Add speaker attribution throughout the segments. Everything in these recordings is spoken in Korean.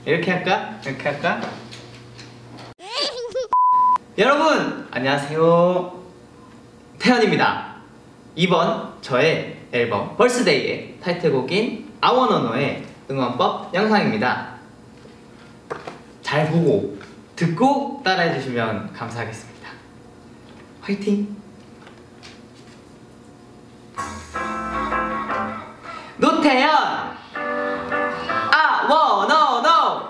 Speaker 1: 이렇게 할까? 이렇게 할까? 여러분 안녕하세요, 태연입니다. 이번 저의 앨범 벌스데이의 타이틀곡인 I Wanna Know의 응원법 영상입니다. 잘 보고 듣고 따라해주시면 감사하겠습니다. 화이팅! 노태연 I wanna know.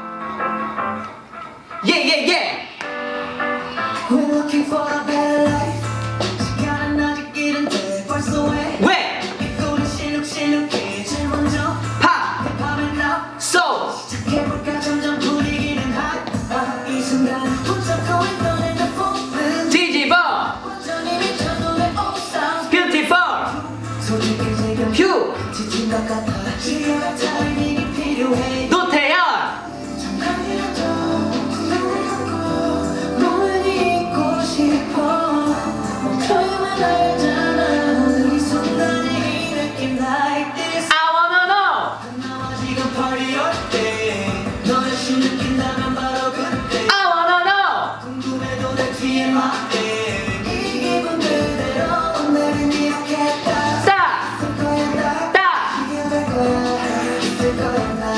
Speaker 1: Yeah yeah yeah.
Speaker 2: We're looking for a better life. 시간은 아직 이른데 벌써 왜 이꼴은 실룩실룩해. 제일 먼저
Speaker 1: 파
Speaker 2: 힙합은 now
Speaker 1: so
Speaker 2: 시작해볼까. 점점 분위기는 hot. 이 순간 붙잡고 있던 핸드폰은
Speaker 1: 뒤집어
Speaker 2: 완전히 미쳐도 내 old sound
Speaker 1: beautiful
Speaker 2: 솔직히 지금
Speaker 1: 휴
Speaker 2: 지친 것 같아. 지겨울 타이밍이 필요해.
Speaker 1: 노태연
Speaker 2: 잠깐이라도 눈을 감고 너를 잊고 싶어. 멈춰야만 알잖아. 오늘 이 순간에 이 느낌 like this.
Speaker 1: I wanna know.
Speaker 2: 나와 지금 party 할 때 너 다시 느낀다면 바로 그때.
Speaker 1: I wanna know.
Speaker 2: 궁금해도 내 뒤에 맞대. 이 기분 그대로 오늘은 이렇게 딱
Speaker 1: 따
Speaker 2: 쓸 거야. 딱
Speaker 1: 따
Speaker 2: 이게 될 거야. 있을 거야. 나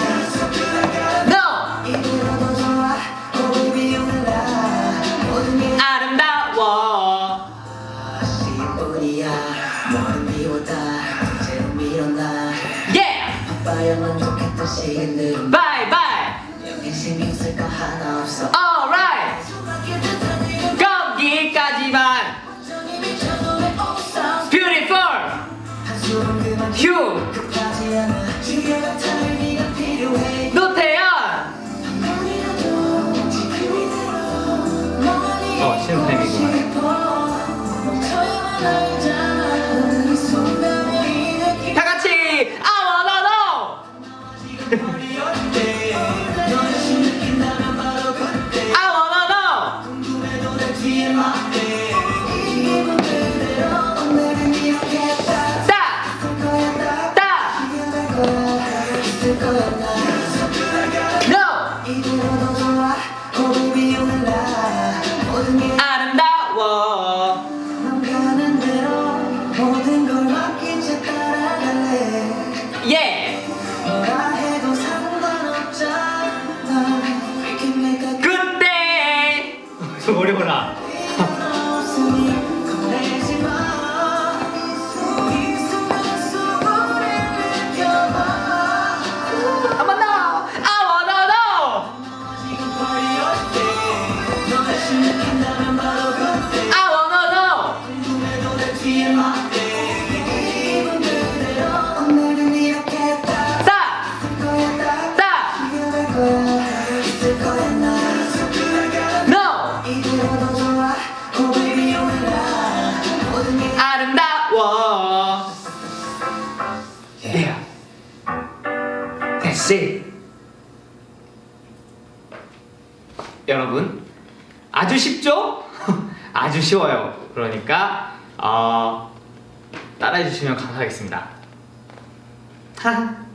Speaker 1: no
Speaker 2: 이대로도 좋아. Oh baby 오늘 나 모든 게
Speaker 1: 아름다워.
Speaker 2: 시뿐이야. 뭐는 미웠다. 이제로 밀어놔.
Speaker 1: Yeah
Speaker 2: 바빠야만 좋겠던 시간들은
Speaker 1: bye bye.
Speaker 2: 여긴 신경 쓸 거 하나 없어.
Speaker 1: Alright
Speaker 2: 수밖에 듯한 이름
Speaker 1: 거기까지만.
Speaker 2: 완전히 미쳐도 내 old sound.
Speaker 1: Beautiful
Speaker 2: 한숨은 그만
Speaker 1: 휴
Speaker 2: 급하지 않아. 지겨울 타이밍은 필요해.
Speaker 1: 노태연
Speaker 2: 한번이라도 지금 이대로 너만이
Speaker 1: 신혼템이구만.
Speaker 2: 있고 싶어. 멈춰야만 알잖아. 오늘 이 순간에 이 느낌.
Speaker 1: 다 같이 I wanna know.
Speaker 2: 지금 머리 어때. 너 다시 느낀다면 바로 그때.
Speaker 1: I wanna know.
Speaker 2: 궁금해도 내 뒤에 맞대. 이 기분 그대로 오늘은 이렇게 딱
Speaker 1: 따
Speaker 2: 쓸 거야. 딱
Speaker 1: 따
Speaker 2: 이게 될 거야. 있을 거야. 나
Speaker 1: no
Speaker 2: 이대로도 좋아. Oh baby 오늘 나 모든 게
Speaker 1: 아름다워.
Speaker 2: 맘 가는 대로 모든 걸 맡긴 채 따라갈래.
Speaker 1: Yeah
Speaker 2: 뭐라 해도 상관없잖아. We can make a
Speaker 1: 그때 어려워라.
Speaker 2: 필요는 없으니 겁내지 마. 이 순간 소리를 느껴봐.
Speaker 1: 한 번 더. I wanna know.
Speaker 2: 지금 party 어때. 너 다시 느낀다면 바로 그때.
Speaker 1: I wanna know.
Speaker 2: 궁금해도 내 뒤에 맞대. 이 기분 그대로 오늘은 이렇게 딱
Speaker 1: 따
Speaker 2: 쓸 거야. 딱
Speaker 1: 따
Speaker 2: 이게 될 거야. 있을 거야. 나
Speaker 1: no
Speaker 2: 이대로도 좋아. Oh baby 오늘 나 모든 게
Speaker 1: 아름다워. Yeah that's it. 여러분 아주 쉽죠? 아주 쉬워요. 그러니까 따라해 주시면 감사하겠습니다.